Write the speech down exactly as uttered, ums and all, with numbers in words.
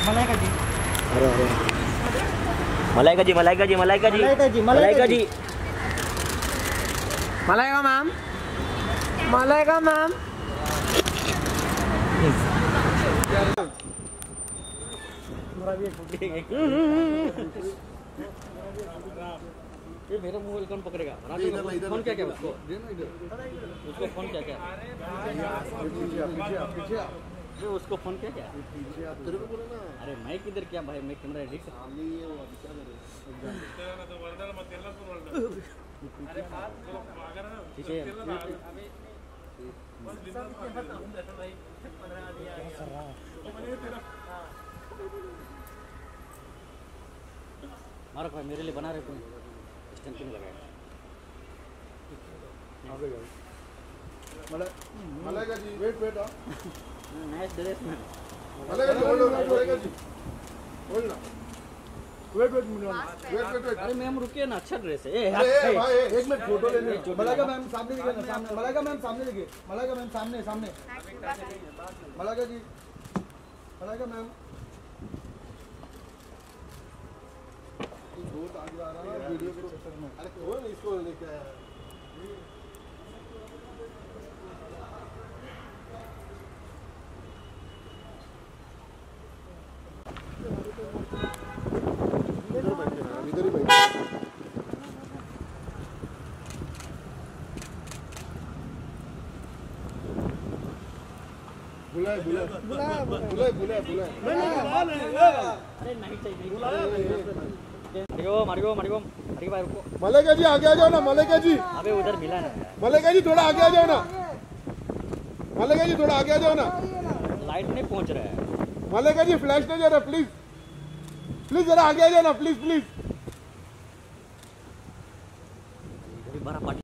मलाइका जी। अरे अरे Malaika ji Malaika ji Malaika ji Malaika ji Malaika ji Malaika ma'am Malaika ma'am. ये मेरा मोबाइल कौन पकड़ेगा? फोन क्या क्या उसको उसको फोन क्या क्या जो उसको फोन क्या क्या तेरे को बोला ना। अरे मैं किधर क्या भाई, मैं कैमरा रेडी कर सामने ये वो क्या करे मारो भाई, मेरे लिए बना रहे तुम स्टैंड क्यों लगाया? Malaika ji wait wait nice dress man. Malaika ji hold Malaika ji hold ना wait wait minute wait wait wait. अरे मैम रुकिए ना, अच्छा ड्रेस है। ए भाई एक मिनट फोटो लेने। मलाइका मैम सामने दिखे ना, सामने मलाइका मैम सामने दिखे। मलाइका मैम सामने सामने मलाइका जी मलाइका मैम बहुत आगे आ रहा है वीडियो के चक्कर में। अरे कौन इसको लेके आया है? इधर ही बैठे बुलाए बुलाए बुलाए बुलाए बुलाए बुलाए। अरे नहीं चाहिए मारियो मारियो मारियो मारियो भाई रुको। मलाइका जी आगे आ जाओ ना मलाइका जी। अबे उधर मिला ना मलाइका जी थोड़ा आगे आ जाओ ना। मलाइका जी थोड़ा आगे आ जाओ ना। लाइट नहीं पहुंच रहा है। मलाइका जी फ्लैश नहीं जा रहा, प्लीज प्लीज जरा आगे आ जाओ ना, प्लीज प्लीज। बड़ा पार्टी